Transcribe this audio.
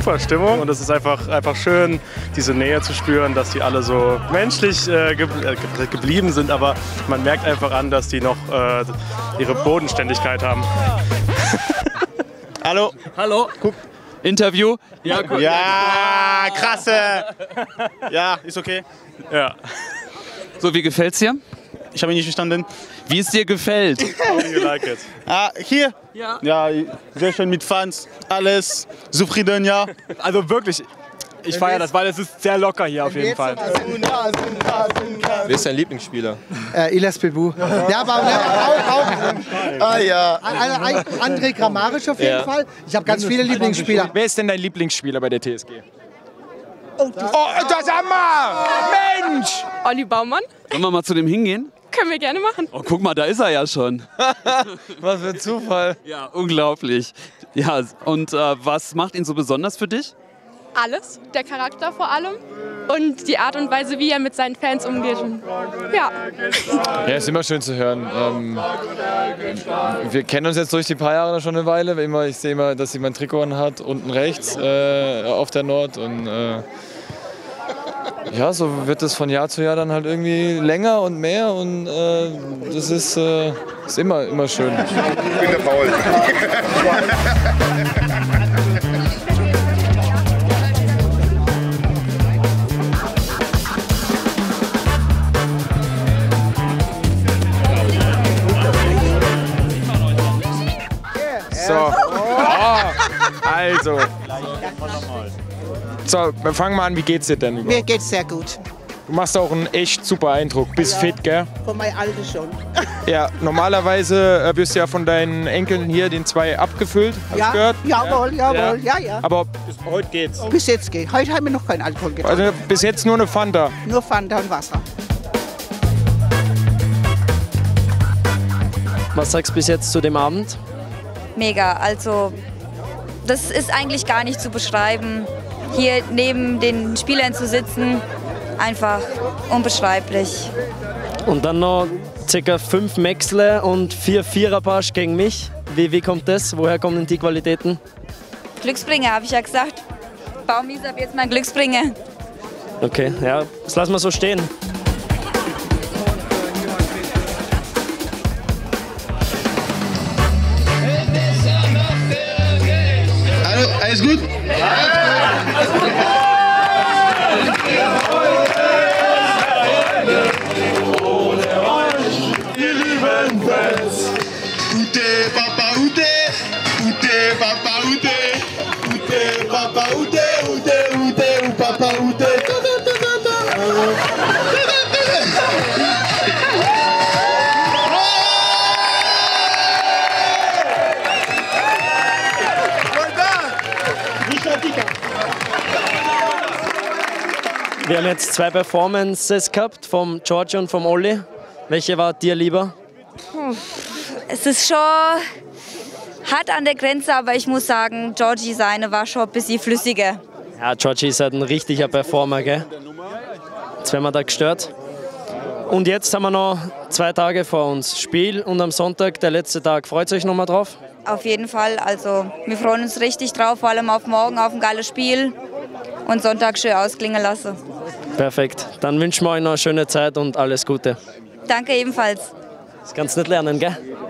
super Stimmung und es ist einfach schön, diese Nähe zu spüren, dass die alle so menschlich geblieben sind, aber man merkt einfach an, dass die noch ihre Bodenständigkeit haben. Hallo. Hallo. Guck. Interview. Ja, gut. Ja, krasse. Ja, ist okay. Ja. So, wie gefällt's dir? Ich habe ihn nicht verstanden. Wie es dir gefällt? How do you like it? Ah, hier? Ja. Ja, sehr schön mit Fans. Alles zufrieden, ja. Also wirklich, ich feiere das, weil es ist sehr locker hier auf jeden Fall. Wer ist dein Lieblingsspieler? Ilas Bebu. Ja, aber auch Ah ja. André Grammarisch auf jeden Fall. Ich habe ganz viele Lieblingsspieler. Wer ist denn dein Lieblingsspieler bei der TSG? Oh, das haben wir! Mensch! Olli Baumann. Sollen wir mal zu dem hingehen? Können wir gerne machen. Oh, guck mal, da ist er ja schon. Was für ein Zufall. Ja, unglaublich. Ja, und was macht ihn so besonders für dich? Alles, der Charakter vor allem und die Art und Weise, wie er mit seinen Fans umgeht. Und, ja. Ja, ist immer schön zu hören. Wir kennen uns jetzt durch die paar Jahre schon eine Weile. Ich sehe immer, dass jemand ein Trikot anhat, unten rechts auf der Nord. Und ja, so wird es von Jahr zu Jahr dann halt irgendwie länger und mehr. Und das ist immer schön. Ich bin der Paul. So. Also. So, wir fangen mal an. Wie geht's dir denn überhaupt? Mir geht's sehr gut. Du machst auch einen echt super Eindruck. Bist fit, gell? Von meinem Alter schon. Ja, normalerweise wirst du ja von deinen Enkeln hier den 2 abgefüllt, hab ich gehört. Jawohl, ja. Aber heute geht's. Bis jetzt geht. Heute haben wir noch keinen Alkohol getrunken. Also bis jetzt nur eine Fanta. Nur Fanta und Wasser. Was sagst du bis jetzt zu dem Abend? Mega, also das ist eigentlich gar nicht zu beschreiben. Hier neben den Spielern zu sitzen, einfach unbeschreiblich. Und dann noch ca. 5 Maxle und 4 Viererpasch gegen mich. Wie kommt das? Woher kommen die Qualitäten? Glücksbringer, habe ich ja gesagt. Baumi ist ab jetzt mein Glücksbringer. Okay, ja, das lassen wir so stehen. Hallo, alles gut? Wir lieben Fans. Ute, Papa, Ute. Ute, Papa, Ute. Ute, Papa, Ute. Ute, Papa, Ute. Wir haben jetzt 2 Performances gehabt, vom George und vom Olli. Welche war dir lieber? Es ist schon hart an der Grenze, aber ich muss sagen, Georgie seine war schon ein bisschen flüssiger. Ja, Georgie ist halt ein richtiger Performer, gell? Jetzt werden wir da gestört. Und jetzt haben wir noch 2 Tage vor uns. Spiel und am Sonntag, der letzte Tag. Freut euch noch mal drauf? Auf jeden Fall, also wir freuen uns richtig drauf, vor allem auf morgen, auf ein geiles Spiel und Sonntag schön ausklingen lassen. Perfekt. Dann wünschen wir euch noch eine schöne Zeit und alles Gute. Danke ebenfalls. Das kannst du nicht lernen, gell?